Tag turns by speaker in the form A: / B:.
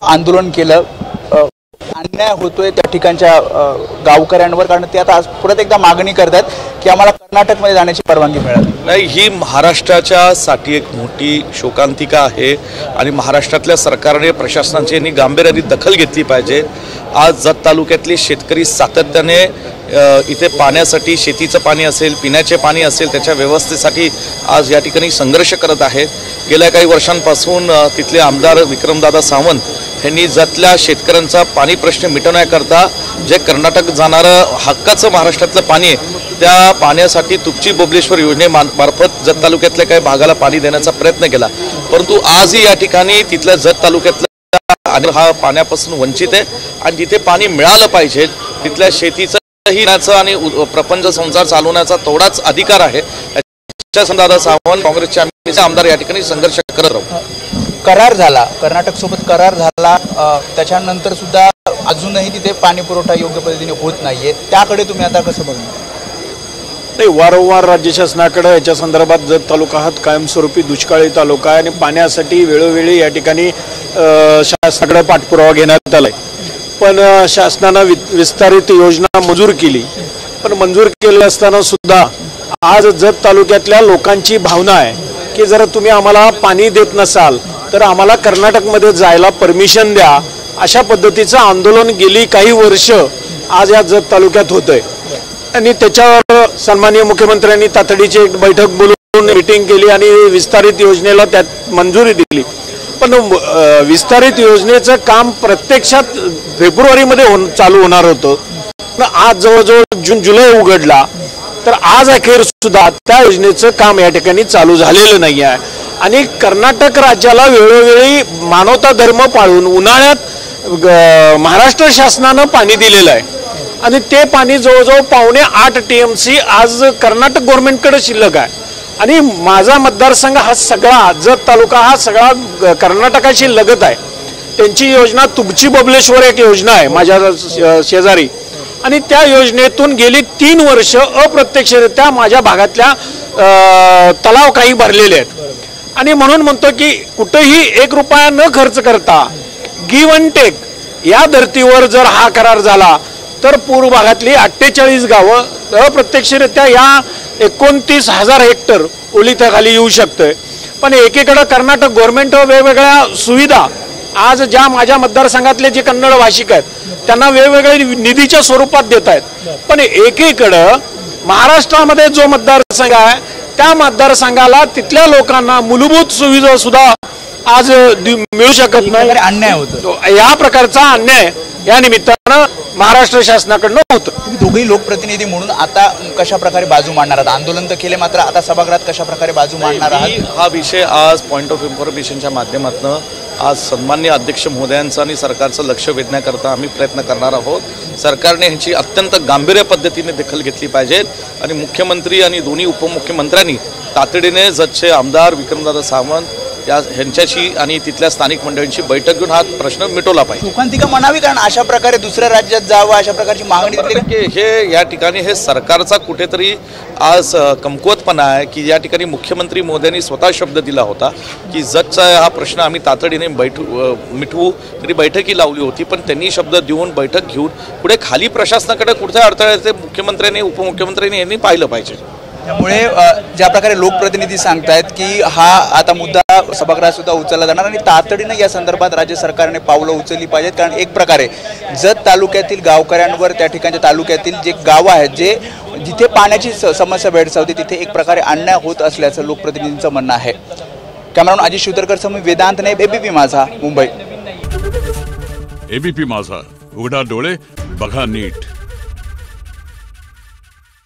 A: आंदोलन केलं, अन्याय होतोय त्या ठिकाणच्या गावकऱ्यांवर, कारण ते आता परत एकदा मागणी करतात की आम्हाला कर्नाटकमध्ये जाण्याची परवानगी मिळाली
B: नाही। ही महाराष्ट्राच्या साठी एक मोठी शोकांतिका आहे आणि महाराष्ट्रातल्या सरकारने प्रशासनाची यांनी गांभीर्याने दखल घेतली पाहिजे। आज जत तालुक्यातले शेतकरी सातत्याने इथे पाण्यासाठी, शेतीचं पाणी असेल, पिण्याचे पाणी असेल, त्याच्या व्यवस्थेसाठी आज या ठिकाणी संघर्ष करत आहेत। गेल्या काही वर्षांपासून तिथले आमदार विक्रमदादा सावंत यांनी जतल्या शेतकऱ्यांचा पाणी प्रश्न मिटवण्याकरता जे कर्नाटक जाणारं हक्काचं महाराष्ट्रातलं पाणी आहे त्या पाण्यासाठी तुपची बोबलेश्वर योजनेमार्फत जत तालुक्यातल्या काही भागाला पाणी देण्याचा प्रयत्न केला, परंतु आजही या ठिकाणी तिथल्या जत तालुक्यातल्या आणि हा पाण्यापासून वंचित आहे आणि तिथे पाणी मिळालं पाहिजे। तिथल्या शेतीचं आणि प्रपंच संसार चालवण्याचा तेवढाच अधिकार आहे। दादा सावंत काँग्रेसचे आमदार या ठिकाणी संघर्ष करत राहू।
A: करार झाला, कर्नाटक सोबत करार झाला, त्याच्यानंतर सुद्धा अजूनही तिथे पाणी पुरवठा योग्य पद्धतीने होत नाहीये, त्याकडे तुम्ही आता कसं बघणार?
C: नाही, वारंवार राज्य शासनाकडे याच्या संदर्भात जत तालुका हा कायमस्वरूपी दुष्काळी तालुका आहे आणि पाण्यासाठी वेळोवेळी या ठिकाणी शासनाकडे पाठपुरावा घेण्यात आलाय, पण शासनानं विस्तारित योजना मंजूर केली, पण मंजूर केलं असताना सुद्धा आज जत तालुक्यातल्या लोकांची भावना आहे की जर तुम्ही आम्हाला पाणी देत नसाल तर आम्हाला कर्नाटकमध्ये जायला परमिशन द्या, अशा पद्धतीचं आंदोलन गेली काही वर्ष आज या जत तालुक्यात होतंय। आणि त्याच्यावर सन्माननीय मुख्यमंत्र्यांनी तातडीची एक बैठक बोलवून मीटिंग केली आणि विस्तारित योजनेला त्यात मंजुरी दिली, पण विस्तारित योजनेचं काम प्रत्यक्षात फेब्रुवारीमध्ये चालू होणार होतं, आज जवळजवळ जून जुलै उघडला, तर आज अखेर सुद्धा त्या योजनेचं काम या ठिकाणी चालू झालेलं नाही आहे। आणि कर्नाटक राज्याला वेळोवेळी मानवता धर्म पाळून उन्हाळ्यात महाराष्ट्र शासनानं पाणी दिलेलं आहे आणि ते पाणी जवळजवळ 8.25 TMC आज कर्नाटक गव्हर्नमेंटकडे शिल्लक आहे। आणि माझा मतदारसंघ हा सगळा जत तालुका हा सगळा कर्नाटकाशी लगत आहे। त्यांची योजना तुपची बबलेश्वर एक योजना आहे माझ्या शेजारी, आणि त्या योजनेतून गेली 3 वर्ष अप्रत्यक्षरित्या माझ्या भागातल्या तलाव काही भरलेले आहेत। आणि म्हणून म्हणतो की कुठेही 1 रुपया न खर्च करता गिव्ह अँड टेक या धर्तीवर जर हा करार झाला तर पूर्व भागातली 48 गावं अप्रत्यक्षरित्या या 29,000 हेक्टर ओलिताखाली येऊ शकते। पण एकीकडे कर्नाटक गव्हर्नमेंट वेगवेगळ्या सुविधा आज ज्या माझ्या मतदारसंघातले जे कन्नड भाषिक आहेत त्यांना वेगवेगळे निधीच्या स्वरूपात देत आहेत, पण एकीकडे महाराष्ट्रामध्ये जो मतदारसंघ आहे त्या मतदारसंघाला तिथल्या लोकांना मूलभूत सुविधा सुद्धा आज मिळू शकत नाही।
A: अन्याय होतो,
C: या प्रकारचा अन्याय या निमित्तानं महाराष्ट्र शासनाकडनं होतं।
A: तुम्ही दोघेही लोकप्रतिनिधी म्हणून आता कशा प्रकारे बाजू मांडणार आहात? आंदोलन तर केले, मात्र आता सभागृहात कशा प्रकारे बाजू मांडणार आहात?
B: हा विषय आज पॉइंट ऑफ इन्फॉर्मेशनच्या माध्यमातून आज सन्माननीय अध्यक्ष महोदयांचं आणि सरकारचं लक्ष वेधण्याकरता आम्ही प्रयत्न करणार आहोत। सरकारने ह्यांची अत्यंत गांभीर्य पद्धतीने दखल घेतली पाहिजे आणि मुख्यमंत्री आणि दोन्ही उपमुख्यमंत्र्यांनी तातडीने जतचे आमदार विक्रमदादा सावंत ह्यांच्याशी आणि तिथल्या स्थानिक मंडळींची बैठक घेऊन हा प्रश्न मिटवला पाहिजे।
A: शोकांतिका म्हणावी, कारण अशा प्रकारे दुसऱ्या राज्यात जावं अशा प्रकारची मागणी
B: हे या ठिकाणी हे सरकारचा कुठेतरी आज कमकुवतपणा आहे की या ठिकाणी मुख्यमंत्री महोदयांनी स्वतः शब्द दिला होता की जतचा हा प्रश्न आम्ही तातडीने मिटवू, तरी बैठकी लावली होती, पण त्यांनी शब्द देऊन बैठक घेऊन पुढे खाली प्रशासनाकडे कुठे अडथळे मुख्यमंत्र्यांनी उपमुख्यमंत्र्यांनी यांनी पाहिलं पाहिजे।
A: त्यामुळे ज्या प्रकारे लोकप्रतिनिधी सांगतायत की हा आता मुद्दा सभागृहात सुद्धा उचलला जाणार आणि तातडीनं या संदर्भात राज्य सरकारने पावलं उचलली पाहिजेत, कारण एक प्रकारे जत तालुक्यातील गावकऱ्यांवर, त्या ठिकाणच्या तालुक्यातील जे गावं आहेत जे जिथे पाण्याची समस्या भेडसावते तिथे एक प्रकारे अन्याय होत असल्याचं लोकप्रतिनिधींचं म्हणणं आहे। कॅमेरामन अजित शिवतरकर सम वेदांत नाईक, एबीपी माझा, मुंबई।
D: एबीपी माझा, उघडा डोळे बघा नीट।